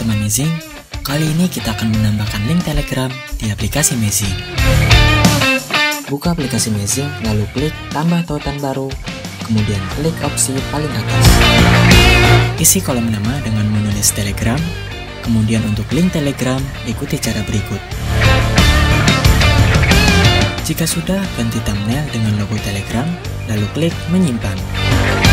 teman-teman Amazing, kali ini kita akan menambahkan link Telegram di aplikasi Amazing. Buka aplikasi Amazing, lalu klik tambah tautan baru, kemudian klik opsi paling atas. Isi kolom nama dengan menulis Telegram, kemudian untuk link Telegram, ikuti cara berikut. Jika sudah, ganti thumbnail dengan logo Telegram, lalu klik menyimpan.